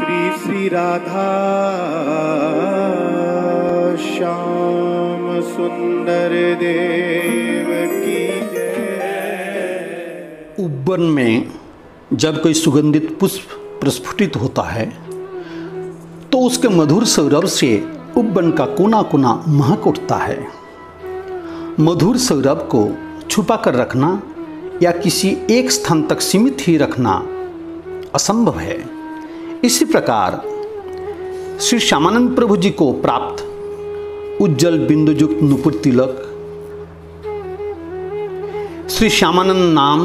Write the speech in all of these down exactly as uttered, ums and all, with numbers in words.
श्री श्री राधा श्याम सुंदर देव की जय। उब्बन में जब कोई सुगंधित पुष्प प्रस्फुटित होता है तो उसके मधुर सौरभ से उब्बन का कोना कोना महक उठता है। मधुर सौरभ को छुपा कर रखना या किसी एक स्थान तक सीमित ही रखना असंभव है। इसी प्रकार श्री श्यामानंद प्रभु जी को प्राप्त उज्जवल बिंदुयुक्त नुपुर तिलक, श्री श्यामानंद नाम,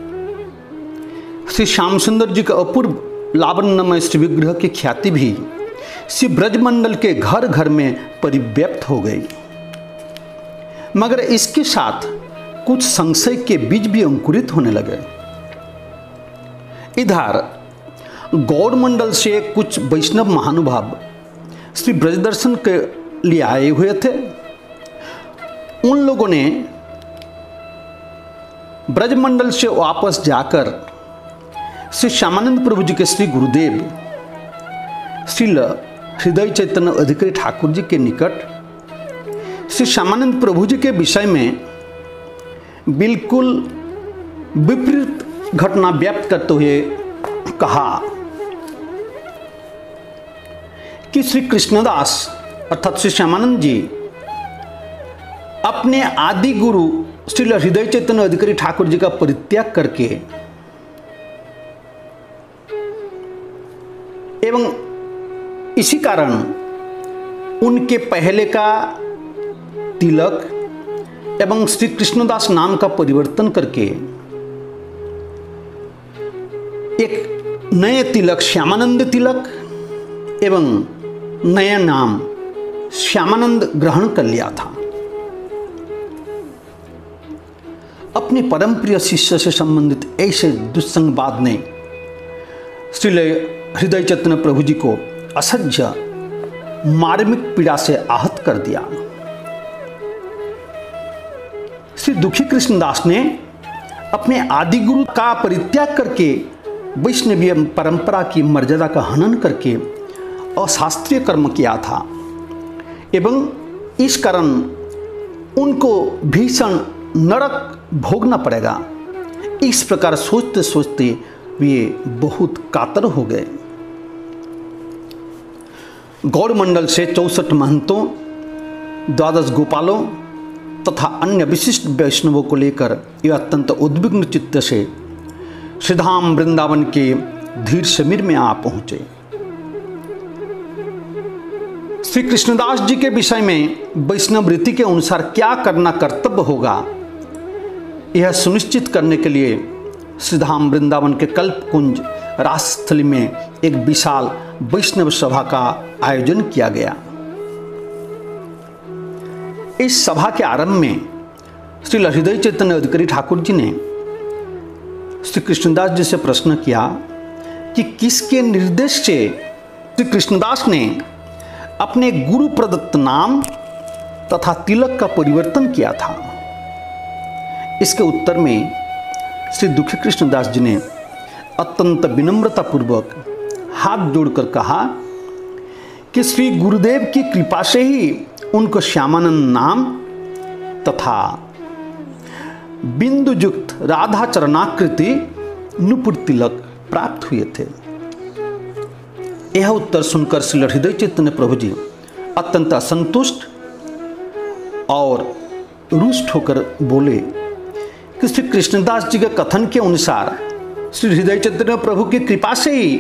श्री श्याम सुंदर जी का अपूर्व लावण्यमय श्री विग्रह की ख्याति भी श्री ब्रजमंडल के घर घर में परिव्याप्त हो गई। मगर इसके साथ कुछ संशय के बीज भी अंकुरित होने लगे। इधर गौड़ मंडल से कुछ वैष्णव महानुभाव श्री ब्रज दर्शन के लिए आए हुए थे। उन लोगों ने ब्रजमंडल से वापस जाकर श्री श्यामानंद प्रभु जी के श्री गुरुदेव श्रील हृदय चैतन्य अधिकारी ठाकुर जी के निकट श्री श्यामानंद प्रभु जी के विषय में बिल्कुल विपरीत घटना व्यक्त करते हुए कहा कि श्री कृष्णदास अर्थात श्री श्यामानंद जी अपने आदि गुरु श्री हृदय चैतन्य अधिकारी ठाकुर जी का परित्याग करके एवं इसी कारण उनके पहले का तिलक एवं श्री कृष्णदास नाम का परिवर्तन करके एक नए तिलक श्यामानंद तिलक एवं नया नाम श्यामानंद ग्रहण कर लिया था। अपने परम प्रिय शिष्य से संबंधित ऐसे दुस्संगवाद ने श्री हृदय चैतन्य प्रभु जी को असह्य मार्मिक पीड़ा से आहत कर दिया। श्री दुखी कृष्णदास ने अपने आदि गुरु का परित्याग करके वैष्णवीय परंपरा की मर्यादा का हनन करके अशास्त्रीय कर्म किया था एवं इस कारण उनको भीषण नरक भोगना पड़ेगा। इस प्रकार सोचते सोचते वे बहुत कातर हो गए। गौड़ मंडल से चौसठ महंतों, द्वादश गोपालों तथा अन्य विशिष्ट वैष्णवों को लेकर ये अत्यंत उद्विग्न चित्त से श्रीधाम वृंदावन के धीर समीर में आ पहुंचे। श्री कृष्णदास जी के विषय में वैष्णव रीति के अनुसार क्या करना कर्तव्य होगा, यह सुनिश्चित करने के लिए श्रीधाम वृंदावन के कल्प कुंज रासस्थली में एक विशाल वैष्णव सभा का आयोजन किया गया। इस सभा के आरंभ में श्री हृदय चैतन्य अधिकारी ठाकुर जी ने श्री कृष्णदास जी से प्रश्न किया कि किसके निर्देश से श्री कृष्णदास ने अपने गुरु प्रदत्त नाम तथा तिलक का परिवर्तन किया था। इसके उत्तर में श्री दुखी कृष्णदास जी ने अत्यंत विनम्रता पूर्वक हाथ जोड़कर कहा कि श्री गुरुदेव की कृपा से ही उनको श्यामानंद नाम तथा बिंदुयुक्त राधा चरणाकृति नुपुर तिलक प्राप्त हुए थे। यह उत्तर सुनकर श्री हृदय चैतन्य प्रभु जी अत्यंत असंतुष्ट और रुष्ट होकर बोले कि श्री कृष्णदास जी के कथन के अनुसार श्री हृदय चैतन्य प्रभु की कृपा से ही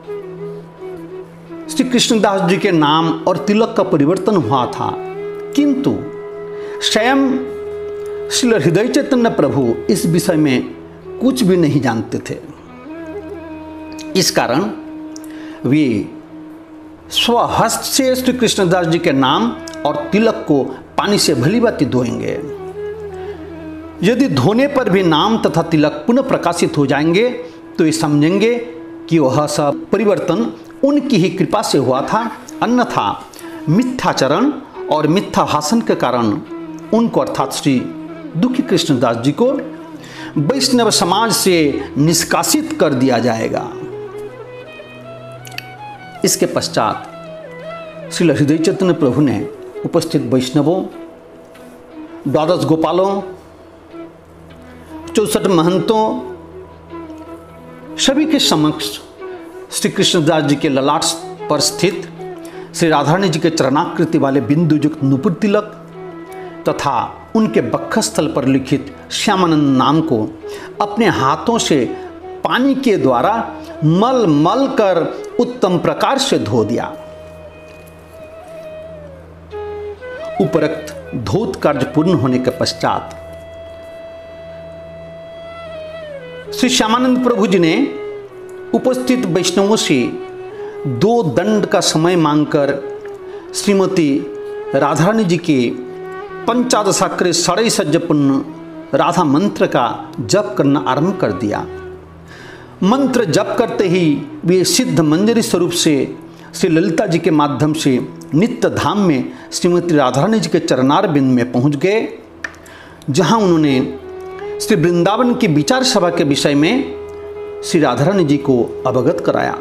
श्री कृष्णदास जी के नाम और तिलक का परिवर्तन हुआ था, किंतु स्वयं श्री हृदय चैतन्य प्रभु इस विषय में कुछ भी नहीं जानते थे। इस कारण वे स्वहस्त से श्री कृष्णदास जी के नाम और तिलक को पानी से भली भांति धोएंगे। यदि धोने पर भी नाम तथा तिलक पुनः प्रकाशित हो जाएंगे तो ये समझेंगे कि वह सब परिवर्तन उनकी ही कृपा से हुआ था, अन्यथा मिथ्याचरण और मिथ्या भाषण के कारण उनको अर्थात श्री दुखी कृष्णदास जी को वैष्णव समाज से निष्कासित कर दिया जाएगा। इसके पश्चात श्री हृदय चैतन्य प्रभु ने उपस्थित वैष्णवों, द्वादश गोपालों, चौसठ महंतों सभी के समक्ष श्री कृष्णदास जी के ललाट पर स्थित श्री राधारानी जी के चरणाकृति वाले बिंदु युक्त नुपुर तिलक तथा उनके बक्षस्थल पर लिखित श्यामानंद नाम को अपने हाथों से पानी के द्वारा मल मल कर उत्तम प्रकार से धो दिया। उपरोक्त धौत कार्य पूर्ण होने के पश्चात श्री श्यामानंद प्रभु जी ने उपस्थित वैष्णवों से दो दंड का समय मांगकर श्रीमती राधारानी जी के पंचादशाक्षरी षडै सज्जपूर्ण राधा मंत्र का जप करना आरंभ कर दिया। मंत्र जप करते ही वे सिद्ध मंजरी स्वरूप से श्री ललिता जी के माध्यम से नित्य धाम में श्रीमती राधारानी जी के चरणार बिंद में पहुंच गए, जहां उन्होंने श्री वृंदावन की विचार सभा के विषय में श्री राधारानी जी को अवगत कराया।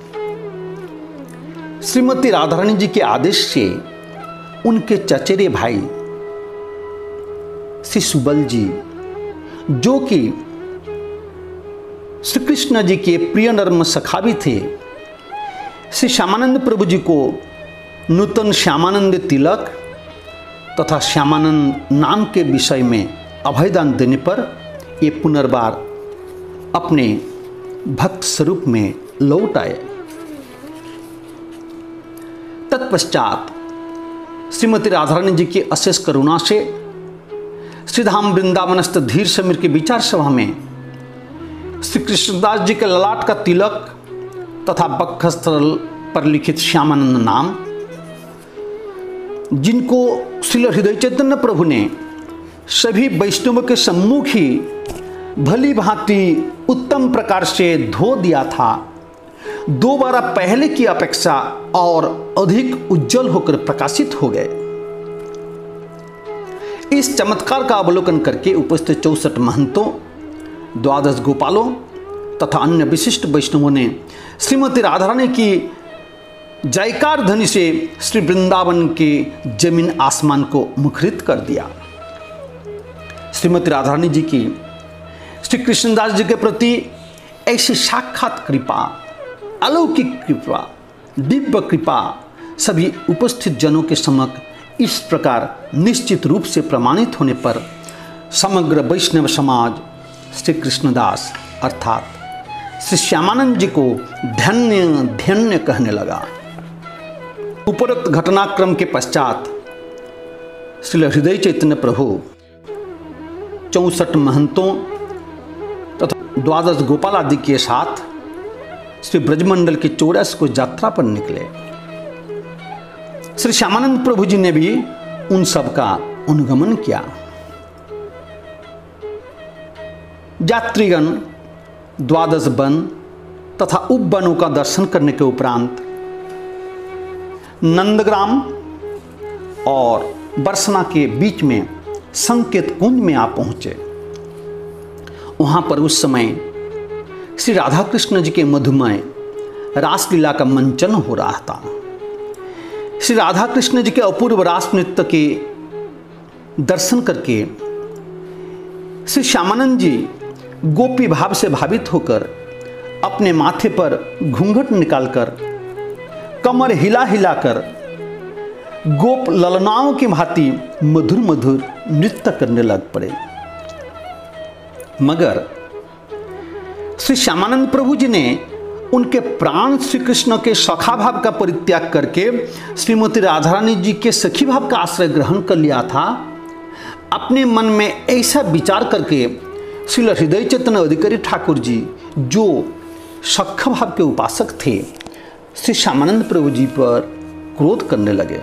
श्रीमती राधारानी जी के आदेश से उनके चचेरे भाई श्री सुबल जी, जो कि श्री कृष्ण जी के प्रिय नर्म सखा भी थे, श्री श्यामानंद प्रभु जी को नूतन श्यामानंद तिलक तथा श्यामानंद नाम के विषय में अभयदान देने पर ये पुनर्बार अपने भक्त स्वरूप में लौट आए। तत्पश्चात श्रीमती राधारानी जी की अशेष करुणा से श्रीधाम वृंदावनस्थ धीर समीर की विचार सभा में श्री कृष्णदास जी के ललाट का तिलक तथा बक्षस्थल पर लिखित श्यामानंद नाम, जिनको श्री हृदय चैतन्य प्रभु ने सभी वैष्णवों के सम्मुख ही भली भांति उत्तम प्रकार से धो दिया था, दो बार पहले की अपेक्षा और अधिक उज्जवल होकर प्रकाशित हो गए। इस चमत्कार का अवलोकन करके उपस्थित चौसठ महंतों, द्वादश गोपालों तथा अन्य विशिष्ट वैष्णवों ने श्रीमती राधारानी की जयकार ध्वनि से श्री वृंदावन के जमीन आसमान को मुखरित कर दिया। श्रीमती राधारानी जी की श्री कृष्णदास जी के प्रति ऐसी साक्षात कृपा, अलौकिक कृपा, दिव्य कृपा सभी उपस्थित जनों के समक्ष इस प्रकार निश्चित रूप से प्रमाणित होने पर समग्र वैष्णव समाज श्री कृष्णदास अर्थात श्री श्यामानंद जी को धन्य धन्य कहने लगा। उपरोक्त घटनाक्रम के पश्चात श्री हृदय चैतन्य प्रभु चौसठ महंतों तथा द्वादश गोपाल आदि के साथ श्री ब्रजमंडल की चौरास को यात्रा पर निकले। श्री श्यामानंद प्रभु जी ने भी उन सब का अनुगमन किया। यात्रीगण द्वादश वन तथा उपवनों का दर्शन करने के उपरांत नंदग्राम और बरसना के बीच में संकेत कुंज में आ पहुंचे। वहां पर उस समय श्री राधा कृष्ण जी के मधुमय रासलीला का मंचन हो रहा था। श्री राधा कृष्ण जी के अपूर्व रास नृत्य के दर्शन करके श्री श्यामानंद जी गोपी भाव से भावित होकर अपने माथे पर घूंघट निकालकर कमर हिला हिलाकर गोप ललनाओं की भांति मधुर मधुर नृत्य करने लग पड़े। मगर श्री श्यामानंद प्रभु जी ने उनके प्राण श्री कृष्ण के सखा भाव का परित्याग करके श्रीमती राधारानी जी के सखी भाव का आश्रय ग्रहण कर लिया था। अपने मन में ऐसा विचार करके श्री हृदय चैतन्य अधिकारी ठाकुर जी, जो सखा भाव के उपासक थे, श्री श्यामानंद प्रभु जी पर क्रोध करने लगे।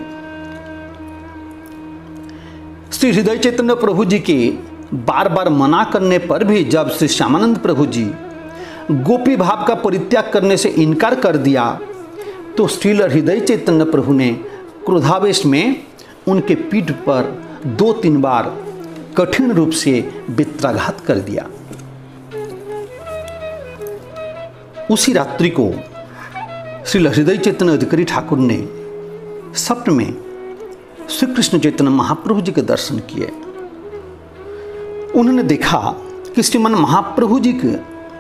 श्री हृदय चैतन्य प्रभु जी के बार बार मना करने पर भी जब श्री श्यामानंद प्रभु जी गोपी भाव का परित्याग करने से इनकार कर दिया, तो श्री हृदय चैतन्य प्रभु ने क्रोधावेश में उनके पीठ पर दो तीन बार कठिन रूप से बेत्राघात कर दिया। उसी रात्रि को श्री हृदय चैतन्य अधिकारी ठाकुर ने स्वप्न में श्री कृष्ण चैतन्य महाप्रभु जी के दर्शन किए। उन्होंने देखा कि श्रीमन महाप्रभु जी के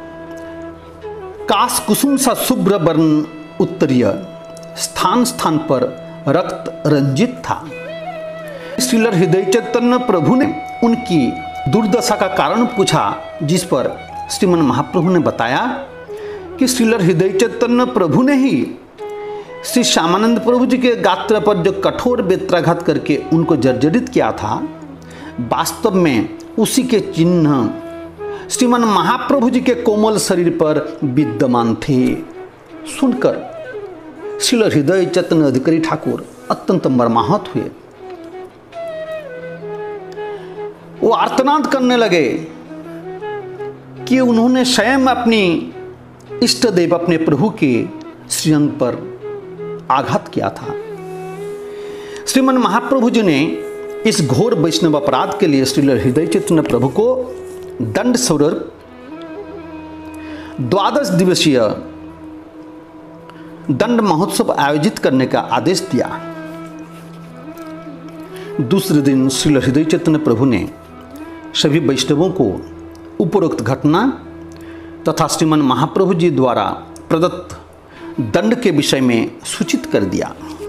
काश कुसुम सा शुभ्र वर्ण उत्तरीय स्थान स्थान पर रक्त रंजित था। श्रील हृदय चैतन्य प्रभु ने उनकी दुर्दशा का कारण पूछा, जिस पर श्रीमन महाप्रभु ने बताया कि श्रील हृदय चैतन्य प्रभु ने ही श्री श्यामानंद प्रभु जी के गात्र पर जो कठोर बेत्राघात करके उनको जर्जरित किया था, वास्तव में उसी के चिन्ह श्रीमन महाप्रभु जी के कोमल शरीर पर विद्यमान थे। सुनकर श्रील हृदय चैतन्य अधिकारी ठाकुर अत्यंत मर्माहत हुए। वो आर्तनाद करने लगे कि उन्होंने स्वयं अपनी इष्ट देव अपने प्रभु के श्रीअंग पर आघात किया था। श्रीमन महाप्रभु जी ने इस घोर वैष्णव अपराध के लिए श्रील हृदय चैतन्य प्रभु को दंड स्वरूप द्वादश दिवसीय दंड महोत्सव आयोजित करने का आदेश दिया। दूसरे दिन श्रील हृदय चैतन्य प्रभु ने सभी वैष्णवों को उपरोक्त घटना तथा श्रीमन महाप्रभु जी द्वारा प्रदत्त दंड के विषय में सूचित कर दिया।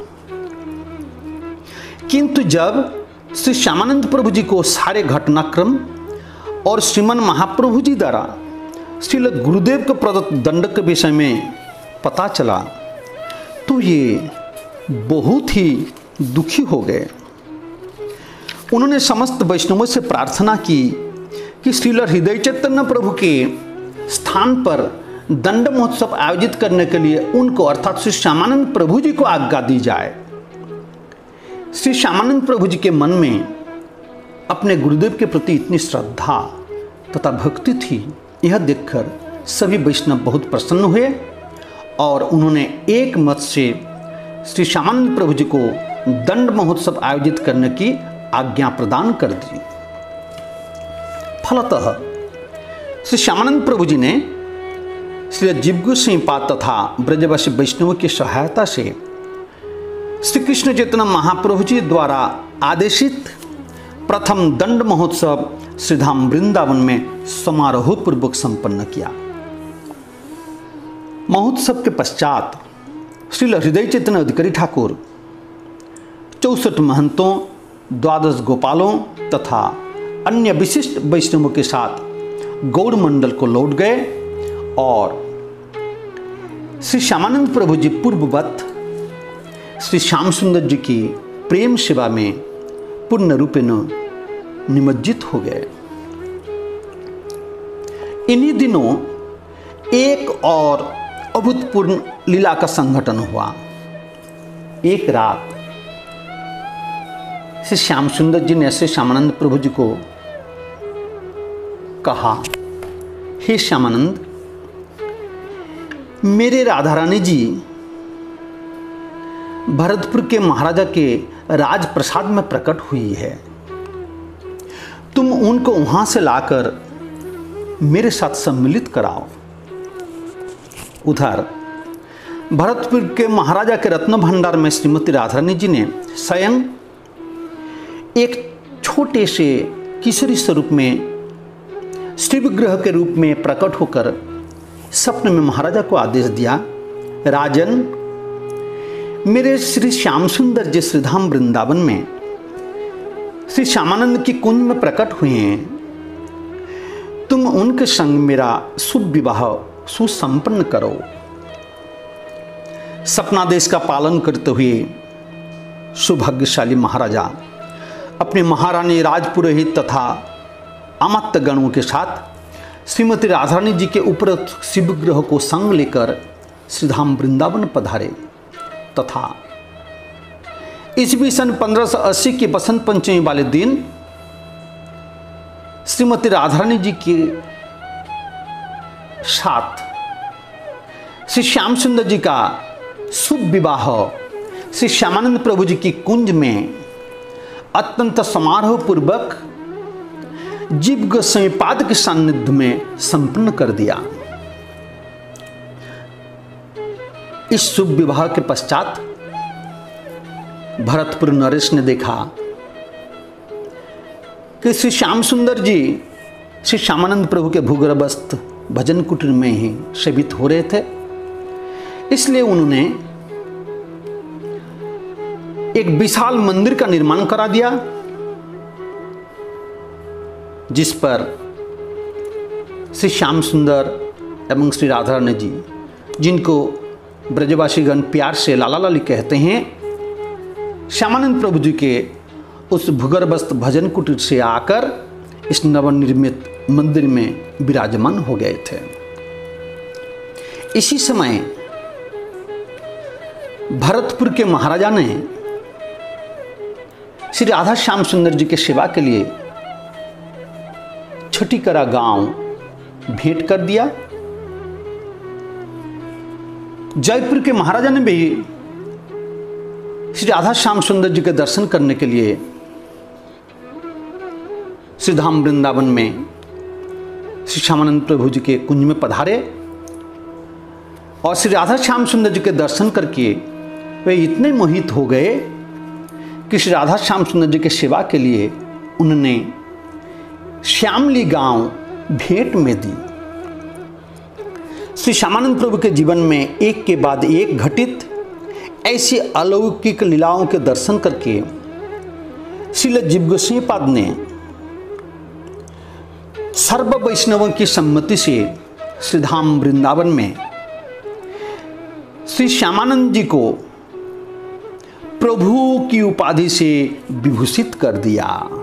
किंतु जब श्री श्यामानंद प्रभु जी को सारे घटनाक्रम और श्रीमन महाप्रभु जी द्वारा श्रील गुरुदेव के प्रदत्त दंड के विषय में पता चला तो ये बहुत ही दुखी हो गए। उन्होंने समस्त वैष्णवों से प्रार्थना की कि श्रील हृदय चैतन्य प्रभु के स्थान पर दंड महोत्सव आयोजित करने के लिए उनको अर्थात श्री श्यामानंद प्रभु जी को आज्ञा दी जाए। श्री श्यामानंद प्रभु जी के मन में अपने गुरुदेव के प्रति इतनी श्रद्धा तथा भक्ति थी, यह देखकर सभी वैष्णव बहुत प्रसन्न हुए और उन्होंने एक मत से श्री श्यामानंद प्रभु जी को दंड महोत्सव आयोजित करने की आज्ञा प्रदान कर दी। फलतः श्री श्यामानंद प्रभु जी ने श्री जीव गोसाई पाद तथा ब्रजवासी वैष्णवों की सहायता से श्री कृष्ण चैतन्य महाप्रभु जी द्वारा आदेशित प्रथम दंड महोत्सव श्रीधाम वृंदावन में समारोह पूर्वक संपन्न किया। महोत्सव के पश्चात श्रील हृदय चैतन्य अधिकारी ठाकुर चौसठ महंतों, द्वादश गोपालों तथा अन्य विशिष्ट वैष्णवों के साथ गौड़ मंडल को लौट गए और श्री श्यामानंद प्रभु जी पूर्ववत श्री श्याम सुंदर जी की प्रेम सेवा में पूर्ण रूपेण निमज्जित हो गए। इन्हीं दिनों एक और अभूतपूर्व लीला का संघटन हुआ। एक रात श्री श्याम सुंदर जी ने श्री श्यामानंद प्रभु जी को कहा, हे श्यामानंद, मेरे राधा रानी जी भरतपुर के महाराजा के राजप्रसाद में प्रकट हुई है। तुम उनको वहां से लाकर मेरे साथ सम्मिलित कराओ। उधर भरतपुर के महाराजा के रत्न भंडार में श्रीमती राधा रानी जी ने स्वयं एक छोटे से किशोरी स्वरूप में श्री विग्रह के रूप में प्रकट होकर स्वप्न में महाराजा को आदेश दिया, राजन, मेरे श्री श्याम सुंदर जी श्रीधाम वृंदावन में श्री श्यामानंद की कुंज में प्रकट हुए हैं। तुम उनके संग मेरा शुभ विवाह सुसंपन्न करो। सपनादेश का पालन करते हुए सौभाग्यशाली महाराजा अपने महारानी राजपुरोहित तथा अमात्य गणों के साथ श्रीमती राधारानी जी के उपरोक्त शिवग्रह को संग लेकर श्रीधाम वृंदावन पधारे तथा ईस्वी सन पंद्रह सौ अस्सी के बसंत पंचमी वाले दिन श्रीमती राधारानी जी के साथ श्री श्याम सुंदर जी का शुभ विवाह श्री श्यामानंद प्रभु जी की कुंज में अत्यंत समारोह पूर्वक जीव गोसाई पाद के सानिध्य में संपन्न कर दिया। इस शुभ विवाह के पश्चात भरतपुर नरेश ने देखा कि श्री श्याम सुंदर जी श्री श्यामानंद प्रभु के भूगर्भस्थ भजन कुटीर में ही सेवित हो रहे थे। इसलिए उन्होंने एक विशाल मंदिर का निर्माण करा दिया, जिस पर श्री श्याम सुंदर एवं श्री राधा रानी जी, जिनको ब्रजवासीगण प्यार से लाला लाली कहते हैं, श्यामानंद प्रभु जी के उस भूगर्भस्थ भजन कुटीर से आकर इस नवनिर्मित मंदिर में विराजमान हो गए थे। इसी समय भरतपुर के महाराजा ने श्री राधा श्याम सुंदर जी के सेवा के लिए छठीकरा गांव भेंट कर दिया। जयपुर के महाराजा ने भी श्री राधा श्याम सुंदर जी के दर्शन करने के लिए श्री धाम वृंदावन में श्री श्यामानंद प्रभु जी के कुंज में पधारे और श्री राधा श्याम सुंदर जी के दर्शन करके वे इतने मोहित हो गए कि श्री राधा श्याम सुंदर जी के सेवा के लिए उन्होंने श्यामली गांव भेंट में दी। श्री श्यामानंद प्रभु के जीवन में एक के बाद एक घटित ऐसी अलौकिक लीलाओं के दर्शन करके श्रील जीव गोसाई पाद ने सर्व वैष्णवों की सम्मति से श्री धाम वृंदावन में श्री श्यामानंद जी को प्रभु की उपाधि से विभूषित कर दिया।